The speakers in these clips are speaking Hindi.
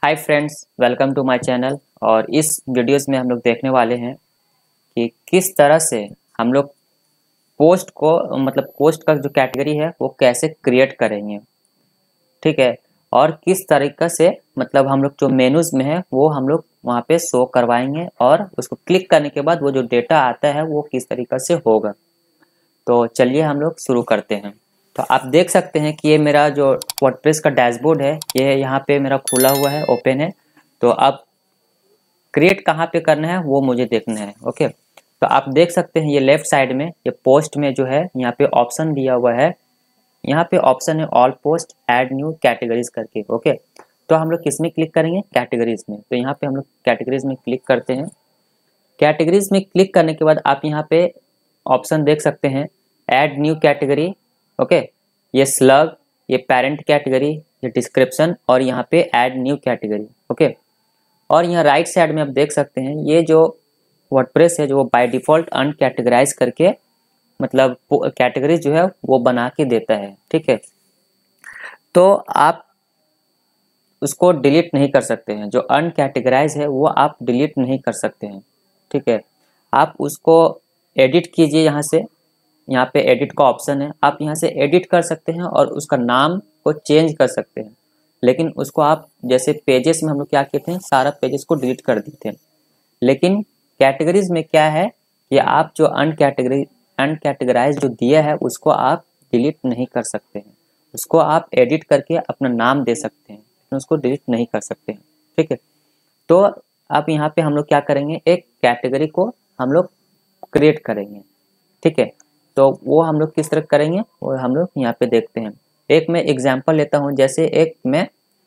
Hi friends, welcome to my channel. और इस वीडियोस में हम लोग देखने वाले हैं कि किस तरह से हम लोग पोस्ट को पोस्ट का जो कैटेगरी है वो कैसे क्रिएट करेंगे। ठीक है। और किस तरीक़ा से हम लोग जो मेनूज में है वो हम लोग वहाँ पे शो करवाएंगे और उसको क्लिक करने के बाद वो जो डेटा आता है वो किस तरीक़ा से होगा। तो चलिए हम लोग शुरू करते हैं। तो आप देख सकते हैं कि ये मेरा जो वर्डप्रेस का डैशबोर्ड है ये यहाँ पे मेरा खुला हुआ है, ओपन है। तो अब क्रिएट कहाँ पे करना है वो मुझे देखना है। ओके, तो आप देख सकते हैं ये लेफ्ट साइड में ये पोस्ट में जो है यहाँ पे ऑप्शन दिया हुआ है। यहाँ पे ऑप्शन है all post add new categories करके। ओके, तो हम लोग किस में क्लिक करेंगे? कैटेगरीज में। तो यहाँ पे हम लोग कैटेगरीज में क्लिक करते हैं। कैटेगरीज में क्लिक करने के बाद आप यहाँ पे ऑप्शन देख सकते हैं ऐड न्यू कैटेगरी। ओके, ये स्लग, ये पेरेंट कैटेगरी, ये डिस्क्रिप्शन और यहाँ पे ऐड न्यू कैटेगरी। ओके, और यहाँ राइट साइड में आप देख सकते हैं ये जो वर्डप्रेस है जो वो बाय डिफॉल्ट अनकैटेगराइज करके कैटेगरी जो है वो बना के देता है। ठीक है, तो आप उसको डिलीट नहीं कर सकते हैं। जो अनकैटेगराइज है वो आप डिलीट नहीं कर सकते हैं। ठीक है, आप उसको एडिट कीजिए। यहाँ पे एडिट का ऑप्शन है, आप यहाँ से एडिट कर सकते हैं और उसका नाम को चेंज कर सकते हैं। लेकिन उसको आप जैसे पेजेस में हम लोग क्या कहते हैं, सारा पेजेस को डिलीट कर देते हैं। लेकिन कैटेगरीज में क्या है कि आप जो अनकैटेगराइज जो दिया है उसको आप डिलीट नहीं कर सकते हैं। उसको आप एडिट करके अपना नाम दे सकते हैं लेकिन उसको डिलीट नहीं कर सकते हैं। ठीक है, तो अब यहाँ पे हम लोग क्या करेंगे, एक कैटेगरी को हम लोग क्रिएट करेंगे। ठीक है, तो वो हम लोग किस तरह करेंगे वो हम लोग यहाँ पे देखते हैं। एक मैं एग्जांपल लेता हूँ, जैसे एक मैं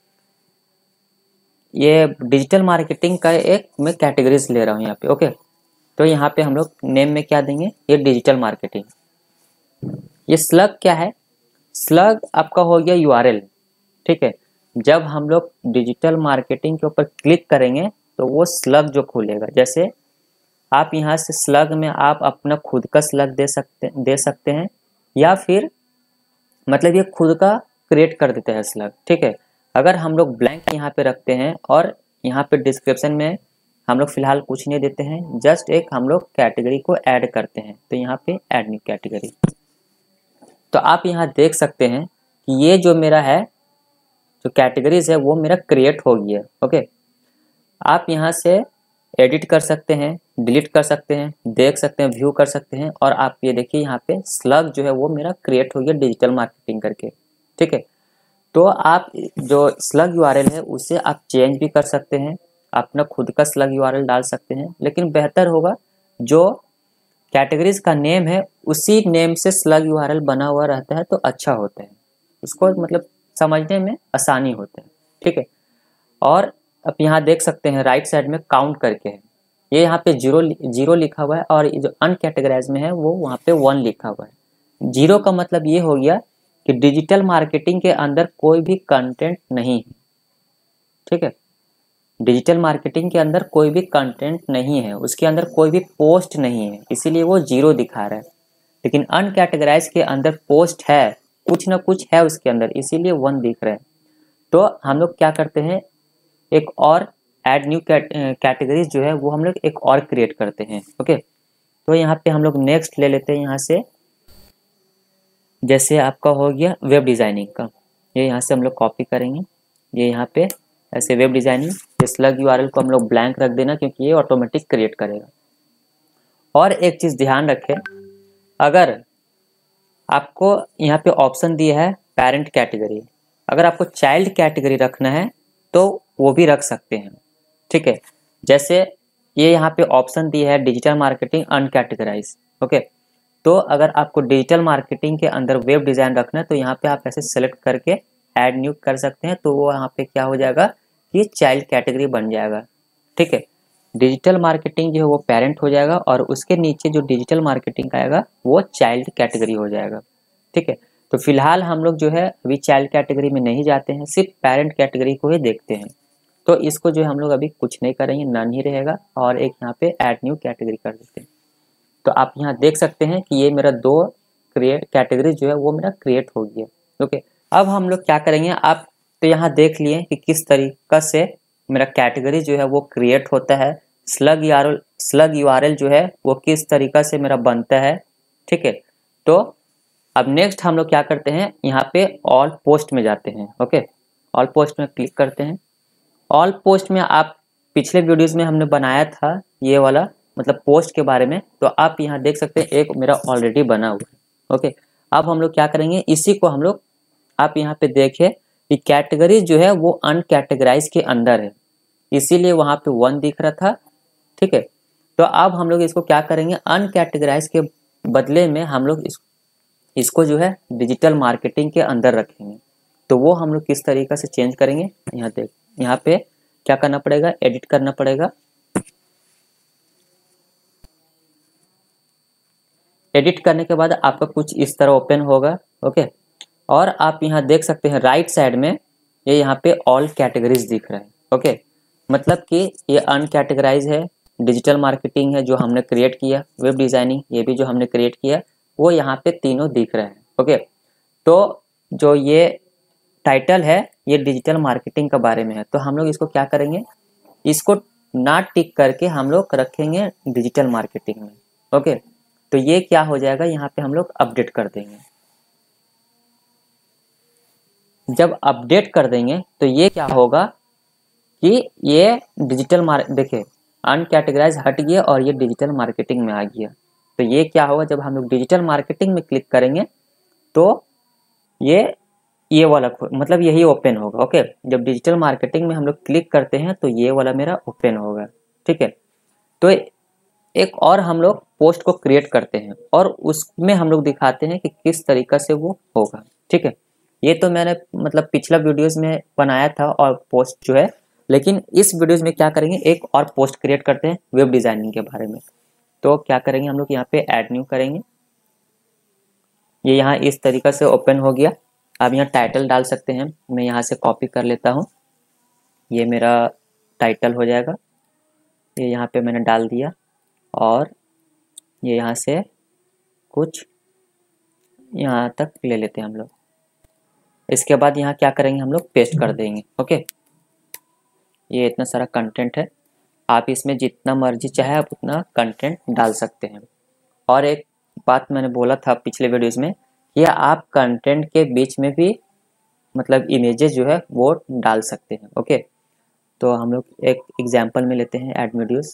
ये डिजिटल मार्केटिंग का एक मैं कैटेगरीज ले रहा हूँ यहाँ पे। ओके, तो यहाँ पे हम लोग नेम में क्या देंगे, ये डिजिटल मार्केटिंग। ये स्लग क्या है, स्लग आपका हो गया यूआरएल। ठीक है, जब हम लोग डिजिटल मार्केटिंग के ऊपर क्लिक करेंगे तो वो स्लग जो खुलेगा, जैसे आप यहाँ से स्लग में आप अपना खुद का स्लग दे सकते हैं या फिर ये खुद का क्रिएट कर देते हैं स्लग। ठीक है, अगर हम लोग ब्लैंक यहाँ पे रखते हैं और यहाँ पे डिस्क्रिप्शन में हम लोग फिलहाल कुछ नहीं देते हैं, जस्ट एक हम लोग कैटेगरी को ऐड करते हैं। तो यहाँ पे ऐड न्यू कैटेगरी। तो आप यहाँ देख सकते हैं कि ये जो मेरा है जो कैटेगरीज है वो मेरा क्रिएट हो गया। ओके, आप यहाँ से एडिट कर सकते हैं, डिलीट कर सकते हैं, देख सकते हैं, व्यू कर सकते हैं। और आप ये देखिए यहाँ पे स्लग जो है वो मेरा क्रिएट हो गया डिजिटल मार्केटिंग करके। ठीक है, तो आप जो स्लग यूआरएल है उसे आप चेंज भी कर सकते हैं, अपना खुद का स्लग यूआरएल डाल सकते हैं। लेकिन बेहतर होगा जो कैटेगरीज का नेम है उसी नेम से स्लग यूआरएल बना हुआ रहता है तो अच्छा होता है, उसको समझने में आसानी होता है। ठीक है, और आप यहाँ देख सकते हैं राइट साइड में काउंट करके है, ये यहाँ पे जीरो लिखा हुआ है और जो अनकैटेगराइज में है वो वहाँ पे 1 लिखा हुआ है। जीरो का मतलब ये हो गया कि डिजिटल मार्केटिंग के अंदर कोई भी कंटेंट नहीं है। ठीक है, डिजिटल मार्केटिंग के अंदर कोई भी कंटेंट नहीं है, उसके अंदर कोई भी पोस्ट नहीं है, इसीलिए वो 0 दिखा रहा है। लेकिन अनकैटेगराइज के अंदर पोस्ट है, कुछ ना कुछ है उसके अंदर, इसीलिए 1 दिख रहा है। तो हम लोग क्या करते हैं, एक और ऐड न्यू कैटेगरीज जो है वो हम लोग एक और क्रिएट करते हैं। ओके, तो यहाँ पे हम लोग नेक्स्ट ले लेते हैं। यहाँ से जैसे आपका हो गया वेब डिज़ाइनिंग का, ये यहाँ से हम लोग कॉपी करेंगे, ये यहाँ पे ऐसे वेब डिज़ाइनिंग, ये स्लग यूआरएल को हम लोग ब्लैंक रख देना क्योंकि ये ऑटोमेटिक क्रिएट करेगा। और एक चीज़ ध्यान रखें, अगर आपको यहाँ पे ऑप्शन दिया है पेरेंट कैटेगरी, अगर आपको चाइल्ड कैटेगरी रखना है तो वो भी रख सकते हैं। ठीक है, जैसे ये यहाँ पे ऑप्शन दिया है डिजिटल मार्केटिंग अनकैटेगराइज। ओके, तो अगर आपको डिजिटल मार्केटिंग के अंदर वेब डिज़ाइन रखना है तो यहाँ पे आप ऐसे सेलेक्ट करके ऐड न्यू कर सकते हैं, तो वो यहाँ पे क्या हो जाएगा, ये चाइल्ड कैटेगरी बन जाएगा। ठीक है, डिजिटल मार्केटिंग जो है वो पेरेंट हो जाएगा और उसके नीचे जो डिजिटल मार्केटिंग आएगा वो चाइल्ड कैटेगरी हो जाएगा। ठीक है, तो फिलहाल हम लोग जो है अभी चाइल्ड कैटेगरी में नहीं जाते हैं, सिर्फ पेरेंट कैटेगरी को ही देखते हैं। तो इसको जो है हम लोग अभी कुछ नहीं करेंगे, नन ही रहेगा और एक यहाँ पे ऐड न्यू कैटेगरी कर देते हैं। तो आप यहाँ देख सकते हैं कि ये मेरा 2 कैटेगरी जो है वो मेरा क्रिएट हो गया। ओके, अब हम लोग क्या करेंगे, आप तो यहाँ देख लिए कि किस तरीका से मेरा कैटेगरी जो है वो क्रिएट होता है, स्लग यूआरएल जो है वो किस तरीका से मेरा बनता है, ठीक है। तो अब नेक्स्ट हम लोग क्या करते हैं, यहाँ पे ऑल पोस्ट में जाते हैं। ओके, ऑल पोस्ट में क्लिक करते हैं। ऑल पोस्ट में आप पिछले वीडियोस में हमने बनाया था ये वाला मतलब पोस्ट के बारे में, तो आप यहाँ देख सकते हैं एक मेरा ऑलरेडी बना हुआ है। ओके, अब हम लोग क्या करेंगे, इसी को हम लोग, आप यहाँ पे देखिए कि कैटेगरी जो है वो अनकैटेगराइज के अंदर है, इसीलिए वहाँ पे 1 दिख रहा था, ठीक है। तो अब हम लोग इसको क्या करेंगे, अनकैटेगराइज के बदले में हम लोग इसको जो है डिजिटल मार्केटिंग के अंदर रखेंगे। तो वो हम लोग किस तरीके से चेंज करेंगे, यहाँ पे क्या करना पड़ेगा, एडिट करना पड़ेगा। एडिट करने के बाद आपका कुछ इस तरह ओपन होगा। ओके, और आप यहाँ देख सकते हैं राइट साइड में ये यहाँ पे ऑल कैटेगरीज दिख रहा है। ओके, मतलब कि ये अनकैटेगराइज है, डिजिटल मार्केटिंग है जो हमने क्रिएट किया, वेब डिजाइनिंग ये भी जो हमने क्रिएट किया, वो यहाँ पे तीनों दिख रहे हैं। ओके, तो जो ये टाइटल है ये डिजिटल मार्केटिंग के बारे में है, तो हम लोग इसको क्या करेंगे, इसको ना टिक करके हम लोग रखेंगे डिजिटल मार्केटिंग में। ओके, तो ये क्या हो जाएगा, यहाँ पे हम लोग अपडेट कर देंगे। जब अपडेट कर देंगे तो ये क्या होगा कि ये डिजिटल देखिए अनकैटेगराइज हट गया और ये डिजिटल मार्केटिंग में आ गया। तो ये क्या होगा, जब हम लोग डिजिटल मार्केटिंग में क्लिक करेंगे तो ये वाला मतलब यही ओपन होगा। ओके, जब डिजिटल मार्केटिंग में हम लोग क्लिक करते हैं तो ये वाला मेरा ओपन होगा, ठीक है। तो एक और हम लोग पोस्ट को क्रिएट करते हैं और उसमें हम लोग दिखाते हैं कि किस तरीका से वो होगा, ठीक है। ये तो मैंने मतलब पिछला वीडियोस में बनाया था और पोस्ट जो है, लेकिन इस वीडियोस में क्या करेंगे, एक और पोस्ट क्रिएट करते हैं वेब डिजाइनिंग के बारे में। तो क्या करेंगे, हम लोग यहाँ पे ऐड न्यू करेंगे। ये यहाँ इस तरीका से ओपन हो गया। अब यहाँ टाइटल डाल सकते हैं, मैं यहाँ से कॉपी कर लेता हूँ, ये मेरा टाइटल हो जाएगा। ये यहाँ पे मैंने डाल दिया और ये यहाँ से कुछ यहाँ तक ले लेते हैं हम लोग। इसके बाद यहाँ क्या करेंगे, हम लोग पेस्ट कर देंगे। ओके, ये इतना सारा कंटेंट है, आप इसमें जितना मर्जी चाहे आप उतना कंटेंट डाल सकते हैं। और एक बात मैंने बोला था पिछले वीडियोस में कि आप कंटेंट के बीच में भी मतलब इमेजेस जो है वो डाल सकते हैं। ओके, तो हम लोग एक एग्जांपल में लेते हैं ऐड वीडियोस।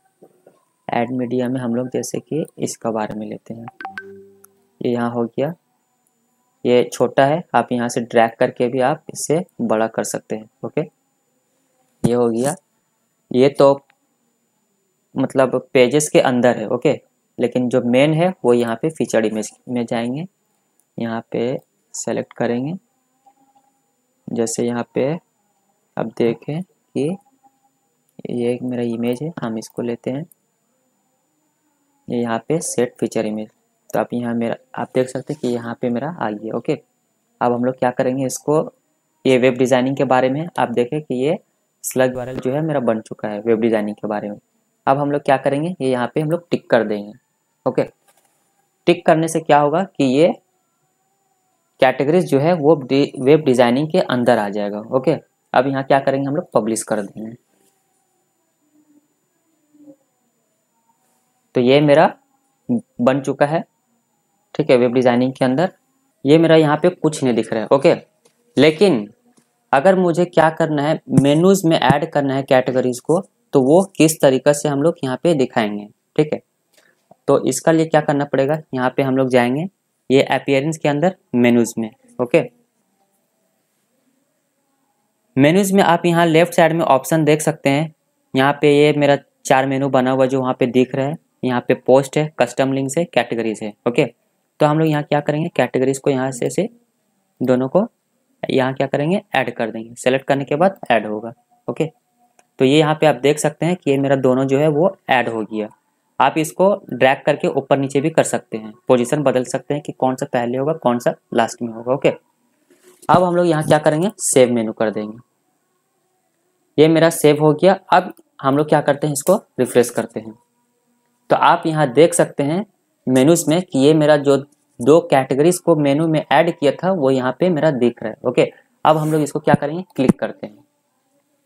ऐड मीडिया में हम लोग जैसे कि इसका बारे में लेते हैं, ये यहाँ हो गया, ये छोटा है, आप यहाँ से ड्रैग करके भी आप इसे बड़ा कर सकते हैं। ओके, ये हो गया। ये तो मतलब पेजेस के अंदर है। ओके, लेकिन जो मेन है वो यहाँ पे फीचर्ड इमेज में जाएंगे, यहाँ पे सेलेक्ट करेंगे। जैसे यहाँ पे अब देखें कि ये एक मेरा इमेज है, हम इसको लेते हैं, ये यहाँ पे सेट फीचर इमेज। तो आप यहाँ आप देख सकते हैं कि यहाँ पे मेरा आ गया। ओके, अब हम लोग क्या करेंगे, इसको ये वेब डिज़ाइनिंग के बारे में आप देखें कि ये स्लग यूआरएल जो है मेरा बन चुका है वेब डिज़ाइनिंग के बारे में। अब हम लोग क्या करेंगे, ये यहाँ पे हम लोग टिक कर देंगे। ओके, टिक करने से क्या होगा कि ये कैटेगरीज जो है वो वेब डिज़ाइनिंग के अंदर आ जाएगा। ओके, अब यहाँ क्या करेंगे, हम लोग पब्लिश कर देंगे। तो ये मेरा बन चुका है, ठीक है, वेब डिज़ाइनिंग के अंदर। ये मेरा यहाँ पे कुछ नहीं दिख रहा है। ओके, लेकिन अगर मुझे क्या करना है, मेनूज में ऐड करना है कैटेगरीज को, तो वो किस तरीके से हम लोग यहाँ पे दिखाएंगे, ठीक है। तो इसका लिए क्या करना पड़ेगा, यहाँ पे हम लोग जाएंगे ये अपीयरेंस के अंदर मेनूज में। ओके, मेनूज में आप यहाँ लेफ्ट साइड में ऑप्शन देख सकते हैं, यहाँ पे ये मेरा 4 मेनू बना हुआ जो वहाँ पे दिख रहा है। यहाँ पे पोस्ट है, कस्टम लिंक्स है, कैटेगरीज है। ओके, तो हम लोग यहाँ क्या करेंगे, कैटेगरीज को यहाँ से दोनों को यहाँ क्या करेंगे, ऐड कर देंगे। सेलेक्ट करने के बाद ऐड होगा। ओके, तो ये यहाँ पे आप देख सकते हैं कि ये मेरा दोनों जो है वो ऐड हो गया। आप इसको ड्रैग करके ऊपर नीचे भी कर सकते हैं, पोजीशन बदल सकते हैं कि कौन सा पहले होगा कौन सा लास्ट में होगा। ओके, अब हम लोग यहाँ क्या करेंगे, सेव मेनू कर देंगे। ये मेरा सेव हो गया। अब हम लोग क्या करते हैं, इसको रिफ्रेश करते हैं। तो आप यहाँ देख सकते हैं मेनूज में कि ये मेरा जो 2 कैटेगरीज को मेनू में ऐड किया था वो यहाँ पे मेरा दिख रहा है। ओके, अब हम लोग इसको क्या करेंगे, क्लिक करते हैं।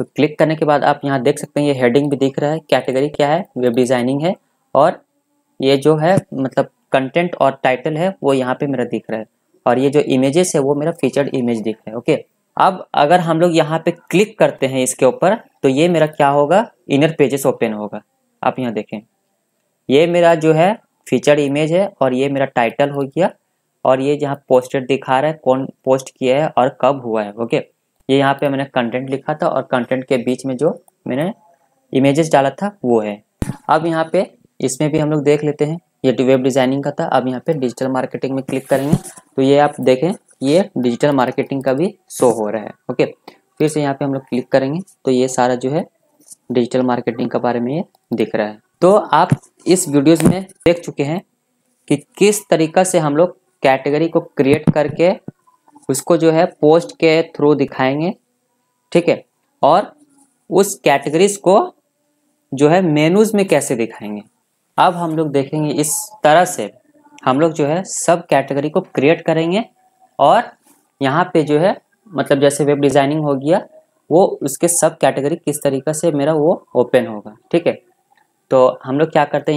तो क्लिक करने के बाद आप यहाँ देख सकते हैं ये हेडिंग भी दिख रहा है, कैटेगरी क्या है, वेब डिज़ाइनिंग है, और ये जो है मतलब कंटेंट और टाइटल है वो यहाँ पे मेरा दिख रहा है, और ये जो इमेजेस है वो मेरा फीचर्ड इमेज दिख रहा है। ओके, अब अगर हम लोग यहाँ पे क्लिक करते हैं इसके ऊपर तो ये मेरा क्या होगा, इनर पेजेस ओपन होगा। आप यहाँ देखें, ये मेरा जो है फीचर्ड इमेज है और ये मेरा टाइटल हो गया, और ये जहाँ पोस्टेड दिखा रहा है कौन पोस्ट किया है और कब हुआ है। ओके, ये यहाँ पे मैंने कंटेंट लिखा था और कंटेंट के बीच में जो मैंने इमेजेस डाला था वो है। अब यहाँ पे इसमें भी हम लोग देख लेते हैं, ये वेब डिज़ाइनिंग का था। अब यहाँ पे डिजिटल मार्केटिंग में क्लिक करेंगे तो ये आप देखें ये डिजिटल मार्केटिंग का भी शो हो रहा है। ओके, फिर से यहाँ पे हम लोग क्लिक करेंगे तो ये सारा जो है डिजिटल मार्केटिंग के बारे में ये दिख रहा है। तो आप इस वीडियोज़ में देख चुके हैं कि किस तरीका से हम लोग कैटेगरी को क्रिएट करके उसको जो है पोस्ट के थ्रू दिखाएंगे, ठीक है, और उस कैटेगरीज को जो है मेनूज में कैसे दिखाएंगे। अब हम लोग देखेंगे इस तरह से हम लोग जो है सब कैटेगरी को क्रिएट करेंगे, और यहाँ पे जो है मतलब जैसे वेब डिज़ाइनिंग हो गया वो उसके सब कैटेगरी किस तरीक़े से मेरा वो ओपन होगा। ठीक है, तो हम लोग क्या करते हैं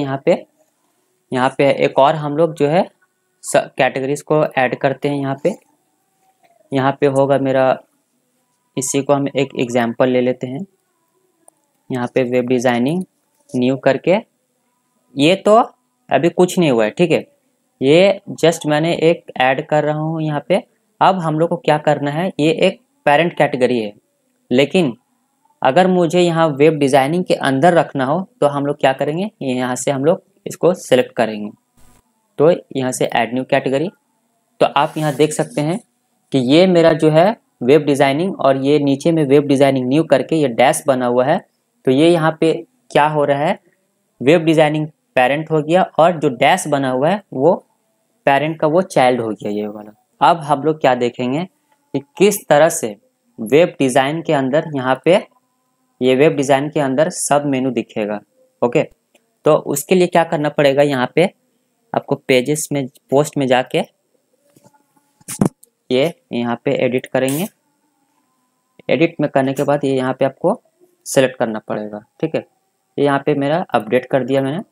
यहाँ पे एक और हम लोग जो है कैटेगरीज को ऐड करते हैं। यहाँ पे होगा मेरा, इसी को हम एक एग्जांपल ले लेते हैं। यहाँ पे वेब डिज़ाइनिंग न्यू करके, ये तो अभी कुछ नहीं हुआ है, ठीक है, ये जस्ट मैंने एक ऐड कर रहा हूँ यहाँ पे। अब हम लोग को क्या करना है, ये एक पेरेंट कैटेगरी है, लेकिन अगर मुझे यहाँ वेब डिज़ाइनिंग के अंदर रखना हो तो हम लोग क्या करेंगे, यहाँ से हम लोग इसको सेलेक्ट करेंगे। तो यहाँ से ऐड न्यू कैटेगरी, तो आप यहाँ देख सकते हैं कि ये मेरा जो है वेब डिज़ाइनिंग, और ये नीचे में वेब डिज़ाइनिंग न्यू करके ये डैश बना हुआ है। तो ये यहाँ पे क्या हो रहा है, वेब डिज़ाइनिंग पेरेंट हो गया और जो डैश बना हुआ है वो पेरेंट का वो चाइल्ड हो गया, ये वाला। अब हम लोग क्या देखेंगे कि किस तरह से वेब डिज़ाइन के अंदर यहाँ पे ये वेब डिज़ाइन के अंदर सब मेनू दिखेगा। ओके, तो उसके लिए क्या करना पड़ेगा, यहाँ पे आपको पेजेस में पोस्ट में जाके ये यहाँ पे एडिट करेंगे। एडिट में करने के बाद ये यहाँ पे आपको सेलेक्ट करना पड़ेगा। ठीक है, ये यहाँ पे मेरा अपडेट कर दिया मैंने,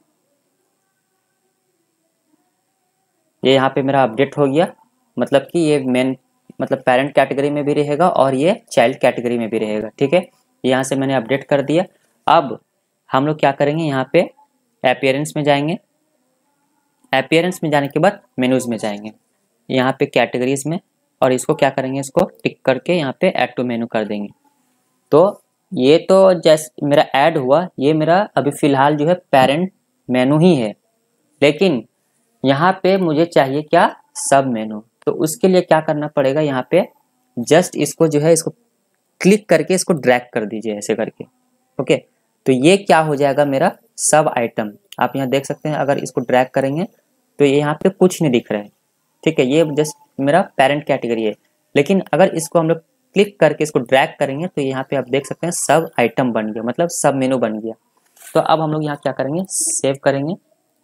ये यहाँ पे मेरा अपडेट हो गया, मतलब कि ये मेन मतलब पेरेंट कैटेगरी में भी रहेगा और ये चाइल्ड कैटेगरी में भी रहेगा। ठीक है, यहाँ से मैंने अपडेट कर दिया। अब हम लोग क्या करेंगे, यहाँ पे अपीयरेंस में जाएंगे। अपीयरेंस में जाने के बाद मेनूज में जाएंगे, यहाँ पे कैटेगरीज में, और इसको क्या करेंगे, इसको टिक करके यहाँ पे ऐड टू मेनू कर देंगे। तो ये तो जैसे मेरा ऐड हुआ, ये मेरा अभी फ़िलहाल जो है पेरेंट मेनू ही है, लेकिन यहाँ पे मुझे चाहिए क्या, सब मेनू। तो उसके लिए क्या करना पड़ेगा, यहाँ पे जस्ट इसको जो है इसको क्लिक करके इसको ड्रैग कर दीजिए ऐसे करके। ओके, तो ये क्या हो जाएगा, मेरा सब आइटम। आप यहाँ देख सकते हैं, अगर इसको ड्रैग करेंगे तो ये यहाँ पे कुछ नहीं दिख रहा है। ठीक है, ये जस्ट मेरा पेरेंट कैटेगरी है, लेकिन अगर इसको हम लोग क्लिक करके इसको ड्रैग करेंगे तो यहाँ पे आप देख सकते हैं सब आइटम बन गया, मतलब सब मेनू बन गया। तो अब हम लोग यहाँ क्या करेंगे, सेव करेंगे।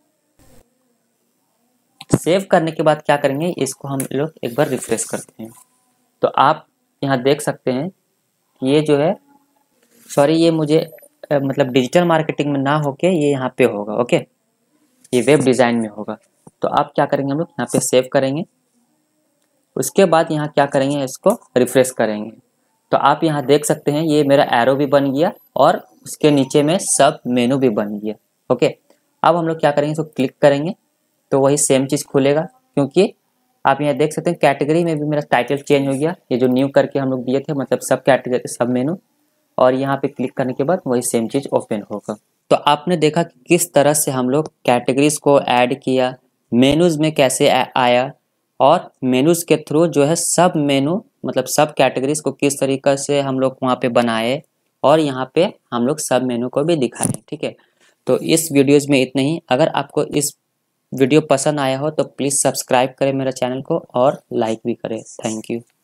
सेव करने के बाद क्या करेंगे, इसको हम लोग एक बार रिफ्रेश करते हैं। तो आप यहाँ देख सकते हैं कि ये जो है, सॉरी, ये मुझे मतलब डिजिटल मार्केटिंग में ना होके ये यहाँ पे होगा। ओके, ये वेब डिज़ाइन में होगा। तो आप क्या करेंगे, हम लोग यहाँ पे सेव करेंगे। उसके बाद यहाँ क्या करेंगे, इसको रिफ्रेश करेंगे। तो आप यहाँ देख सकते हैं ये मेरा एरो भी बन गया और उसके नीचे में सब मेनू भी बन गया। ओके, अब हम लोग क्या करेंगे, इसको क्लिक करेंगे तो वही सेम चीज़ खुलेगा, क्योंकि आप यहाँ देख सकते हैं कैटेगरी में भी मेरा टाइटल चेंज हो गया, ये जो न्यू करके हम लोग दिए थे, मतलब सब कैटेगरी सब मेनू, और यहाँ पे क्लिक करने के बाद वही सेम चीज़ ओपन होगा। तो आपने देखा कि किस तरह से हम लोग कैटेगरीज को ऐड किया, मेनूज में कैसे आया, और मेनूज के थ्रू जो है सब मेनू मतलब सब कैटेगरीज को किस तरीक़े से हम लोग वहाँ पे बनाए, और यहाँ पे हम लोग सब मेनू को भी दिखाएं। ठीक है, तो इस वीडियोज़ में इतना ही। अगर आपको इस वीडियो पसंद आया हो तो प्लीज़ सब्सक्राइब करें मेरा चैनल को और लाइक भी करें। Thank you.